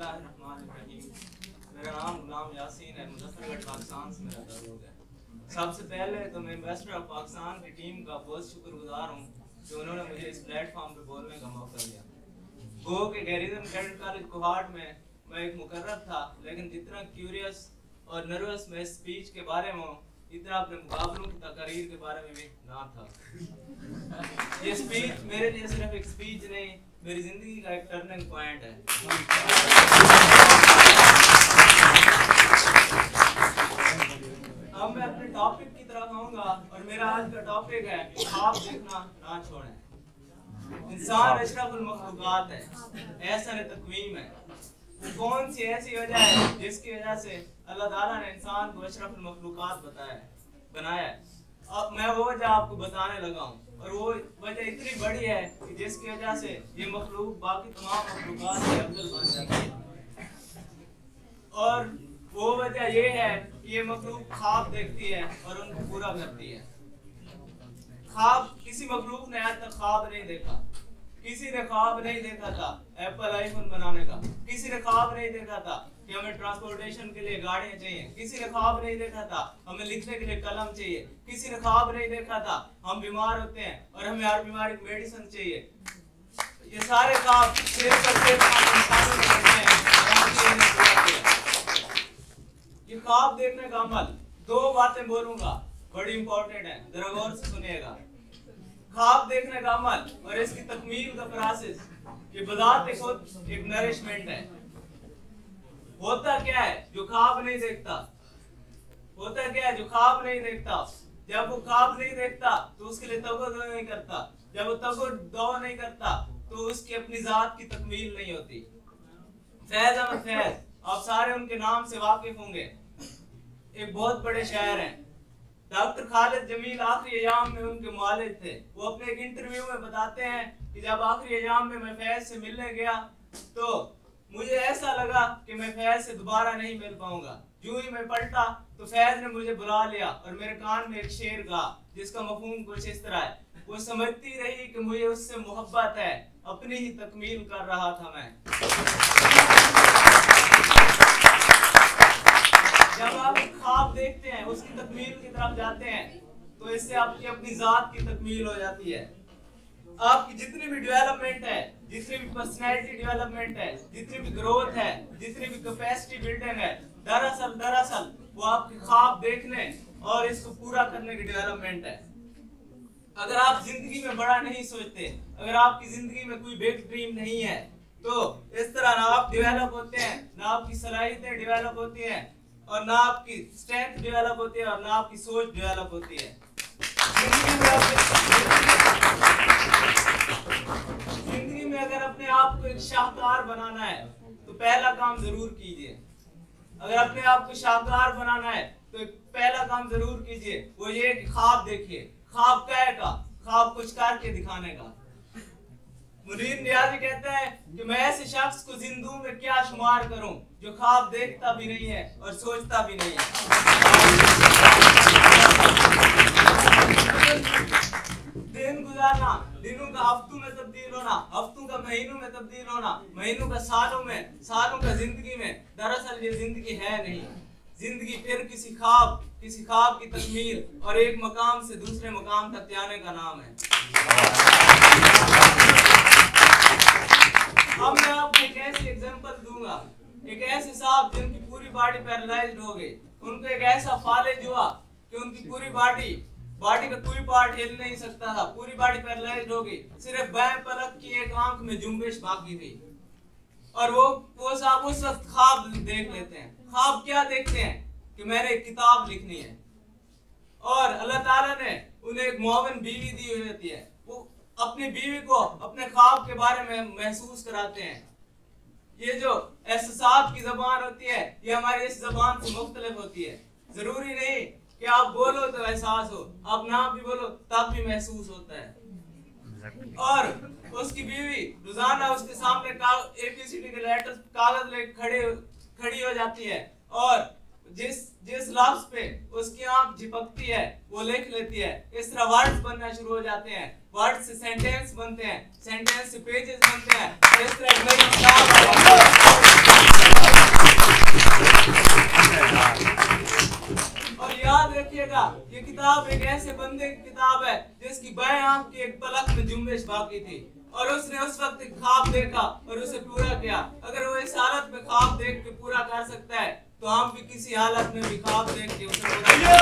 बिस्मिल्लाहिर्रहमानिर्रहीम। मेरा नाम गुलाम यासीन है, मुजफ्फरगढ़ पाकिस्तान से मेरा ताल्लुक है। सबसे पहले तो मैं एम्बेसडर ऑफ पाकिस्तान की टीम का बहुत शुक्रगुजार हूँ कि उन्होंने मुझे इस प्लेटफॉर्म पे बोलने का मौका दिया। गो के गैरिज्म कैडेट कॉलेज कोहाट में मैं एक मुकर्रब था, लेकिन जितना क्यूरियस और नर्वस मैं स्पीच के बारे में हूँ, इतना अपने मुकाबलों की तकरीर के बारे में भी ना था। ये स्पीच मेरे लिए सिर्फ एक स्पीच नहीं, मेरी जिंदगी का एक टर्निंग पॉइंट है। अब मैं अपने टॉपिक की तरफ आऊंगा और मेरा आज का टॉपिक है ख्वाब देखना ना छोड़ें। इंसान अशरफुल मखलूकात है, ऐसा तकवीम है। कौन सी ऐसी वजह है जिसकी वजह से अल्लाह ताला ने इंसान को अशरफुल मखलूकात बनाया है। अब मैं वो वजह आपको बताने लगा हूँ, और वो वजह इतनी बड़ी है कि जिसकी वजह से ये मखलूक बाकी तमाम मखलूकात से अफजल बन जाती है। और वो वजह ये है कि ये मखलूक ख्वाब देखती है और उनको पूरा करती है। ख्वाब किसी मखलूक ने आज तक ख्वाब नहीं देखा। किसी ने ख्वाब नहीं देखा था एप्पल आईफोन बनाने का। किसी ने ख्वाब नहीं देखा था कि हमें ट्रांसपोर्टेशन के लिए गाड़ियां चाहिए। किसी ने ख्वाब नहीं देखा था हमें लिखने के लिए कलम चाहिए। किसी ने ख्वाब नहीं देखा था हम बीमार होते हैं और हमें हर बीमारी की मेडिसिन चाहिए। ये सारे ख्वाब सिर्फ और सिर्फ हम इंसानों ने देखे हैं। ये ख्वाब देखने का अमल, दो बातें बोलूंगा, बड़ी इंपॉर्टेंट है, जरा गौर से सुनिएगा। ख्वाब देखने का अमल और इसकी तकमील का प्रोसेस, ये बजाते खुद एक नरिशमेंट है। होता क्या है जो ख्वाब नहीं देखता? होता क्या है जो ख्वाब नहीं देखता? जब वो ख्वाब नहीं देखता तो उसके लिए तवज्जो नहीं करता। जब वो तवज्जो नहीं करता तो उसकी अपनी जात की तकमील नहीं होती। फैज अहमद फैज, आप सारे उनके नाम से वाकिफ होंगे, एक बहुत बड़े शायर हैं। डॉक्टर खालिद जमील आखिरी अयाम में उनके मुआलिज थे। वो अपने एक इंटरव्यू में बताते हैं कि जब आखिरी अयाम में मैं फैज से मिलने गया तो मुझे ऐसा लगा कि मैं फैज से दोबारा नहीं मिल पाऊंगा। यूं ही मैं पलटा तो फैज ने मुझे बुला लिया और मेरे कान में एक शेर गा, जिसका मफहूम कुछ इस तरह है। वो समझती रही कि मुझे उससे मोहब्बत है, अपनी ही तकमील कर रहा था मैं। जब आप ख्वाब देखते हैं, उसकी तकमील की तरफ जाते हैं, तो इससे आपकी अपनी जात की तकमील हो जाती है। आपकी जितनी भी डेवलपमेंट है, जितनी भी पर्सनैलिटी डेवलपमेंट है, जितनी भी ग्रोथ है, जितनी भी कैपेसिटी बिल्डिंग है, दरअसल वो आपके ख्वाब देखने और इसको पूरा करने की डेवलपमेंट है। अगर आप जिंदगी में बड़ा नहीं सोचते, अगर आपकी जिंदगी में कोई बिग ड्रीम नहीं है, तो इस तरह ना आप डेवलप होते हैं, ना आपकी सलाहियतें डेवलप होती हैं, और ना आपकी स्ट्रेंथ डेवलप होती है, और ना आपकी सोच डेवलप होती है। जिंदगी में अगर अपने आप को एक शाहकार बनाना है तो पहला काम जरूर कीजिए। अगर अपने आप को शाहकार बनाना है तो पहला काम जरूर कीजिए, वो ये कि ख्वाब देखिए। ख्वाब क्या का? ख्वाब कुछ करके दिखाने का। मुनीर नियाज़ी कहता है कि मैं ऐसे शख्स को जिंदू में क्या शुमार करूं जो ख्वाब देखता भी नहीं है और सोचता भी नहीं है। दिन गुजारना, दिनों का हफ्तों में तब्दील होना, हफ्तों का महीनों में तब्दील होना, महीनों का सालों में, सालों का जिंदगी में। दरअसल ये जिंदगी है नहीं। जिंदगी फिर किसी ख्वाब की तकमील और एक मकाम से दूसरे मकाम तक जाने का नाम है। अब मैं आपको एक ऐसी एग्जांपल दूंगा, एक ऐसे साहब जिनकी पूरी बॉडी पैरालाइज्ड हो गई। उनको एक ऐसा फालिज हुआ कि उनकी पूरी बॉडी का कोई पार्ट हिल नहीं सकता था, पूरी बॉडी पैरालाइज्ड हो गई। सिर्फ बाएं पलक की एक आंख में जुम्बिश बाकी थी। और वो साहब उस वक्त ख्वाब देख लेते हैं। ख्वाब क्या देखते हैं कि मैंने एक किताब लिखनी है, और अल्लाह ताला ने उन्हें एक मोमिन बीवी दी हुई होती है। वो अपनी बीवी को अपने ख्वाब के बारे में महसूस कराते हैं। ये जो एहसास की जबान होती है, ये हमारी इस जबान से मुख्तलिफ होती है। जरूरी नहीं कि आप बोलो तो एहसास हो, आप ना भी बोलो तब भी महसूस होता है। और उसकी बीवी रोजाना उसके सामने ABCD के लेटर्स कागज लेकर खड़ी हो जाती है, और जिस लफ्ज पे उसकी आंख झपकती है वो लिख लेती है। इस तरह वर्ड्स बनना शुरू हो जाते हैं, वर्ड से सेंटेंस बनते हैं, सेंटेंस से पेजेस बनते हैं। इस तरह किताब एक ऐसे बंदे की किताब है जिसकी बाएं आंख की एक पलक में जुम्बिश बाकी थी और उसने उस वक्त एक ख्वाब देखा और उसे पूरा किया। अगर वो इस हालत में ख्वाब देख के पूरा कर सकता है तो हम भी किसी हालत में भी ख्वाब देख के उसे पूरा।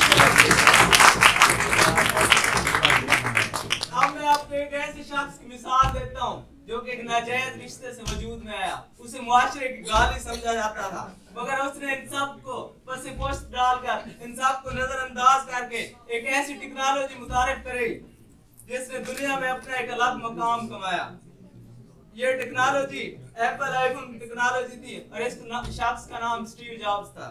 अब मैं आपको एक ऐसे शख्स की मिसाल देता हूँ जो कि एक नाजायज रिश्ते से वजूद में आया। उसे मुआशरे की गाली समझा जाता था, मगर उसने इन सब को बस पोस्ट डालकर इन सब को नजरअंदाज करके एक ऐसी टेक्नोलॉजी मुतारिफ करी जिसने दुनिया में अपना एक अलग मकाम कमाया। ये टेक्नोलॉजी एप्पल आईफोन टेक्नोलॉजी थी और इस शख्स का नाम स्टीव जॉब्स था।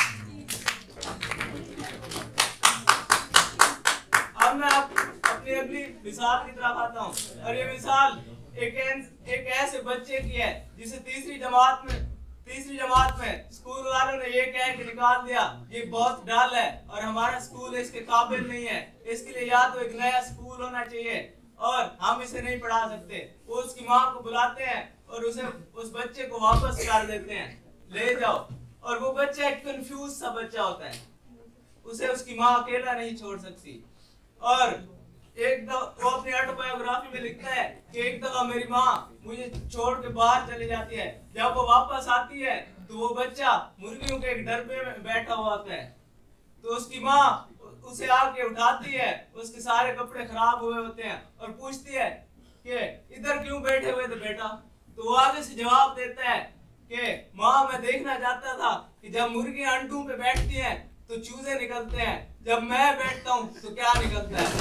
अब मैं अपनी अगली मिसाल की तरफ आता हूँ और ये मिसाल एक ऐसे बच्चे की है जिसे तीसरी जमात में स्कूल वालों ने ये कह के निकाल दिया ये बहुत डल है और हमारा स्कूल इसके काबिल नहीं है, इसके लिए या तो एक नया स्कूल होना चाहिए और हम इसे नहीं पढ़ा सकते। वो उसकी माँ को बुलाते हैं और उस बच्चे को वापस कर देते हैं, ले जाओ। और वो बच्चा एक कंफ्यूज सा बच्चा होता है, उसे उसकी माँ अकेला नहीं छोड़ सकती। और एक दफा वो अपनी ऑटोबायोग्राफी में लिखता है कि एक दफा मेरी माँ मुझे छोड़ के बाहर चली जाती है, जब वो वापस आती है तो वो बच्चा मुर्गियों के एक डब्बे में बैठा हुआ होता है। तो उसकी माँ उसे आके उठाती है, उसके सारे कपड़े खराब हुए होते हैं और पूछती है कि इधर क्यों बैठे हुए थे बेटा। तो वो आगे से जवाब देता है कि माँ मैं देखना चाहता था कि जब मुर्गियां अंडों पे बैठती हैं तो चूजे निकलते हैं, जब मैं बैठता हूँ तो क्या निकलता है।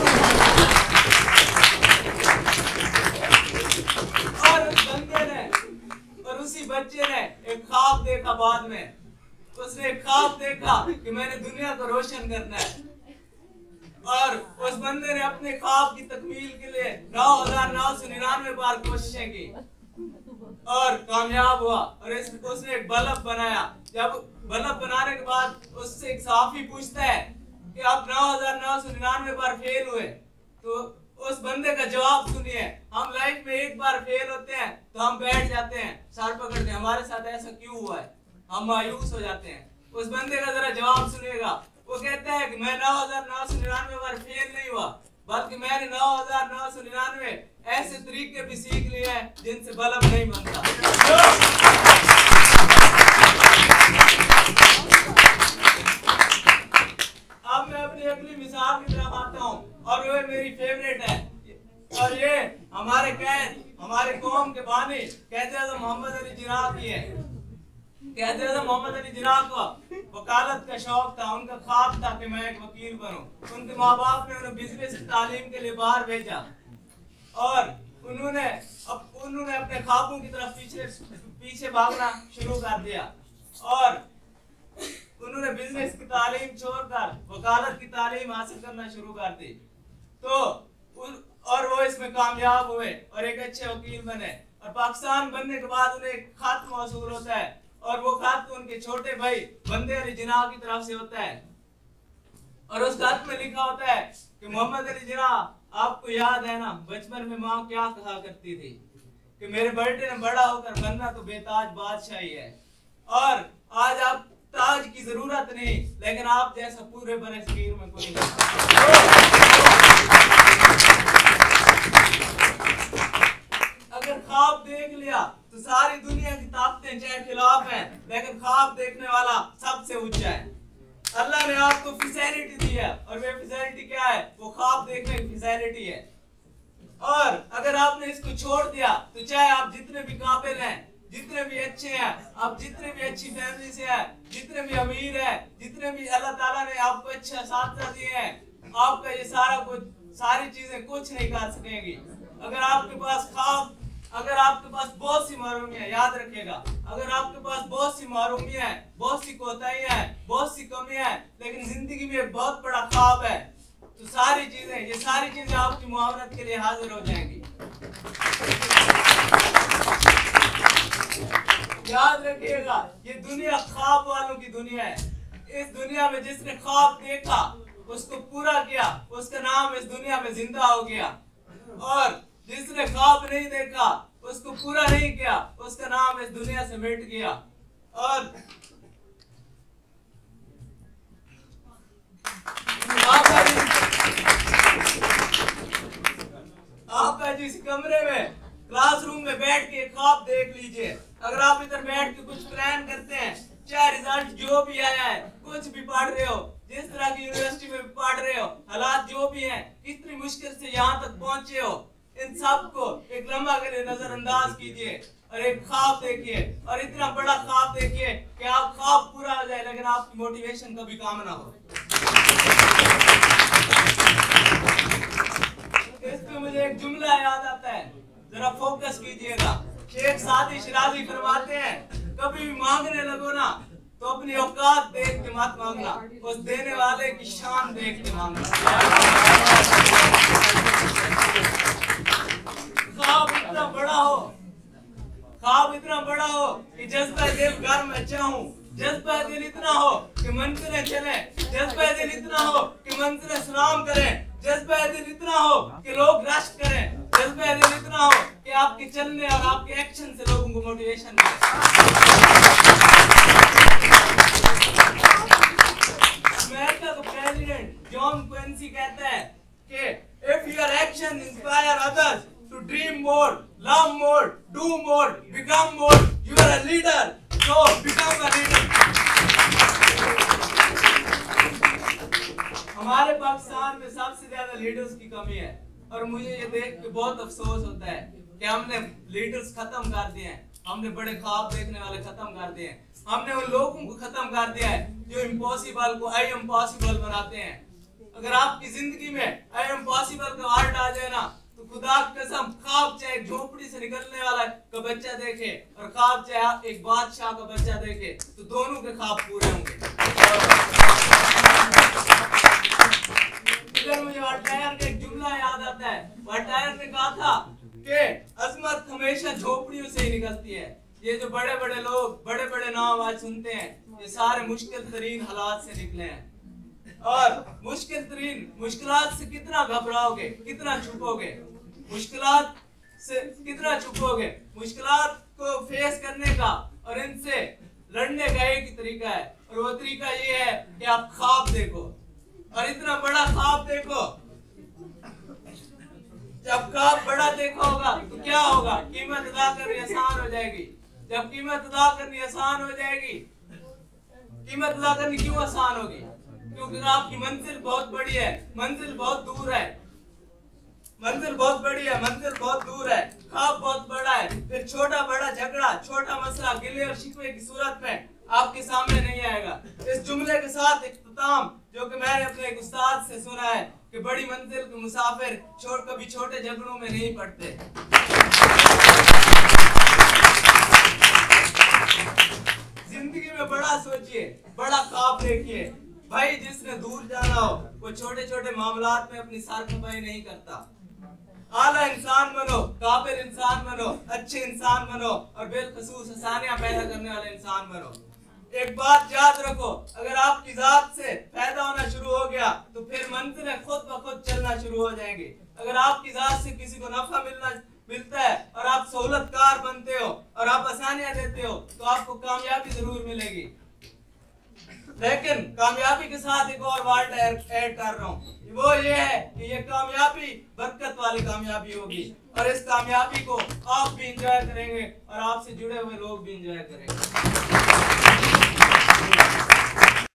और उस बंदे ने और उसी बच्चे ने एक ख्वाब देखा। बाद में उसने एक ख्वाब देखा कि मैंने दुनिया को रोशन करना है और उस बंदे ने अपने ख्वाब की तकमील के लिए 9,999 बार कोशिशें की और कामयाब हुआ और उसने एक बल्ब बनाया। जब बल्ब बनाने के बाद उससे एक सहाफी पूछता है कि आप 9,999 बार फेल हुए, तो उस बंदे का जवाब सुनिए। हम लाइफ में एक बार फेल होते हैं तो हम बैठ जाते हैं सर पकड़ के, हमारे साथ ऐसा क्यों हुआ है, हम मायूस हो जाते हैं। उस बंदे का जरा जवाब सुनिएगा। वो कहता है कि मैं 9,999 बार फेल नहीं हुआ, बल्कि मैंने 9,999 ऐसे तरीके भी सीख लिए हैं जिनसे बल्ब नहीं बनता। अब मैं अपनी अगली मिसाल की तरफ आता हूँ और वो मेरी फेवरेट है और ये हमारे कौम के बानी कहते हैं मोहम्मद अली जिन्ना की है। कहते थे मोहम्मद अली जिन्ना को वकालत का शौक था, उनका ख्वाब था कि मैं एक वकील बनूं। उनके माँ बाप ने उन्हें बिजनेस की तालीम के लिए बाहर भेजा और उन्होंने अपने ख्वाबों की तरफ पीछे भागना शुरू कर दिया और उन्होंने बिजनेस की तालीम छोड़कर वकालत की तालीम हासिल करना शुरू कर दी। और वो इसमें कामयाब हुए और एक अच्छे वकील बने। और पाकिस्तान बनने के बाद उन्हें एक खत मौसूल होता है और वो खत उनके छोटे भाई बंदे अली जिन्ना की तरफ से होता है और उस खत में लिखा होता है कि मोहम्मद अली जिन्ना, आपको याद है ना बचपन में माँ क्या कहा करती थी कि मेरे बेटे ने बड़ा होकर बनना तो बेताज बादशाही है और आज आप ताज की जरूरत नहीं, लेकिन आप जैसा पूरे बरसगीर में कोई नहीं। अगर ख्वाब देख लिया तो सारी दुनिया की ताकतें चाहे खिलाफ हैं, लेकिन ख्वाब देखने वाला सबसे ऊंचा है। अल्लाह ने आपको फैसिलिटी दी है और वे फैसिलिटी क्या है, वो ख्वाब देखने की फैसिलिटी है। और अगर आपने इसको छोड़ दिया तो चाहे आप जितने भी काबिल हैं, जितने भी अच्छे हैं, आप जितने भी अच्छी फैमिली से हैं, जितने भी अमीर हैं, जितने भी अल्लाह ताला ने आपको अच्छा साथ दिए हैं, आपका ये सारी चीजें कुछ नहीं कर सकेंगी। अगर आपके पास बहुत सी महरूमियां, याद रखिएगा, अगर आपके पास बहुत सी महरूमियां हैं, बहुत सी कोताहियां हैं, बहुत सी कमियां हैं, लेकिन जिंदगी में एक बहुत बड़ा ख्वाब है, तो ये सारी चीजें आपकी मुआवनत के लिए हाजिर हो जाएंगी। याद रखिएगा, ये दुनिया ख्वाब वालों की दुनिया है। इस दुनिया में जिसने ख्वाब देखा उसको पूरा किया, उसका नाम इस दुनिया में जिंदा हो गया, और जिसने ख्वाब नहीं देखा उसको पूरा नहीं किया, उसका नाम इस दुनिया से मिट गया। और आज इस कमरे में क्लासरूम में बैठ के ख्वाब देख लीजिए। अगर आप इधर बैठ के कुछ प्लान करते हैं, चाहे रिजल्ट जो भी आया है, कुछ भी पढ़ रहे हो, जिस तरह की यूनिवर्सिटी में पढ़ रहे हो, हालात जो भी हैं, कितनी मुश्किल से यहाँ तक पहुंचे हो, इन सब को एक लम्हा के लिए नजरअंदाज कीजिए और एक ख्वाब देखिए, और इतना बड़ा ख्वाब देखिए कि आप ख्वाब पूरा हो जाए लेकिन आपकी मोटिवेशन कभी काम ना हो। इसमें मुझे एक जुमला याद आता है, जरा फोकस कीजिएगा। शेख सादी शिराजी फरमाते हैं, कभी भी मांगने लगो ना तो अपनी औकात देख के मत मांगना, उस देने वाले की शान देख के मांगना। ख्वाब इतना बड़ा हो, ख्वाब इतना बड़ा हो कि जज्बा दिल घर में चाहूं, जज्बा दिल इतना हो कि मंजिलें चले, जज्बा दिल इतना हो कि मंजिलें सलाम करें, जज्बा दिल इतना हो कि लोग रश करें, जज्बा दिल इतना हो कि आपके चलने और आपके एक्शन से लोगों को मोटिवेशन मिले। अमेरिका का प्रेसिडेंट जॉन क्विंसी कहता है कि if your action inspire others to dream more, love more, do more, become more, you are a leader, so become a leader। हमारे पाकिस्तान में सबसे ज्यादा लीडर्स की कमी है, और मुझे ये देख के बहुत अफसोस होता है कि हमने लीडर्स खत्म कर दिए हैं, हमने बड़े ख्वाब देखने वाले खत्म कर दिए हैं, हमने उन लोगों को खत्म कर दिया है जो इम्पॉसिबल को आई एम पॉसिबल बनाते हैं। अगर आपकी जिंदगी में आई एम पॉसिबल का वर्ड आ जाए ना, तो खुदा की कसम, ख्वाब चाहे झोपड़ी से निकलने वाला का बच्चा देखे और ख्वाब चाहे एक बादशाह का बच्चा देखे, तो दोनों के ख्वाब पूरे होंगे। इधर मुझे वाटायर का एक जुमला याद आता है। वाटायर ने कहा था कि अजमत हमेशा झोपड़ियों से ही निकलती है। ये जो बड़े बड़े लोग बड़े बड़े नाम आज सुनते हैं, ये सारे मुश्किल तरीन हालात से निकले हैं। और मुश्किल तरीन मुश्किलात से कितना घबराओगे, कितना छुपोगे, मुश्किलात से कितना छुपोगे। मुश्किलात को फेस करने का और इनसे लड़ने का एक ही तरीका है, और वो तरीका ये है कि आप ख्वाब देखो, और इतना बड़ा ख्वाब देखो। जब ख्वाब बड़ा देखा होगा तो क्या होगा, कीमत अदा करनी आसान हो जाएगी। जब कीमत अदा करनी आसान हो जाएगी, कीमत अदा करनी क्यों आसान होगी? क्योंकि आपकी मंजिल बहुत बड़ी है, मंजिल बहुत दूर है, मंजिल बहुत बड़ी है, मंजिल बहुत दूर है, ख्वाब बहुत बड़ा है। फिर छोटा बड़ा झगड़ा, छोटा मसला गिले और शिकवे की सूरत में आपके सामने नहीं आएगा। इस जुमले के साथ इख्तिताम जो कि मैंने अपने एक उस्ताद से सुना है कि बड़ी मंजिल के मुसाफिर कभी छोटे झगड़ों में नहीं पड़ते। जिंदगी में बड़ा सोचिए, बड़ा ख्वाब देखिए। भाई जिसने दूर जाना हो वो छोटे छोटे मामलात में अपनी सर खपाई नहीं करता। आला इंसान बनो, काबिल इंसान बनो, अच्छे इंसान बनो, और बेखसूस आसानियां पैदा करने वाले इंसान बनो। एक बात याद रखो, अगर आपकी जात से पैदा होना शुरू हो गया तो फिर मंजिलें खुद ब खुद चलना शुरू हो जाएंगी। अगर आपकी जात से किसी को नफा मिलता है और आप सहूलतकार बनते हो और आप आसानियां देते हो तो आपको कामयाबी जरूर मिलेगी। लेकिन कामयाबी के साथ एक और वर्ड ऐड कर रहा हूँ, वो ये है कि ये कामयाबी बरकत वाली कामयाबी होगी, और इस कामयाबी को आप भी इंजॉय करेंगे और आपसे जुड़े हुए लोग भी इंजॉय करेंगे।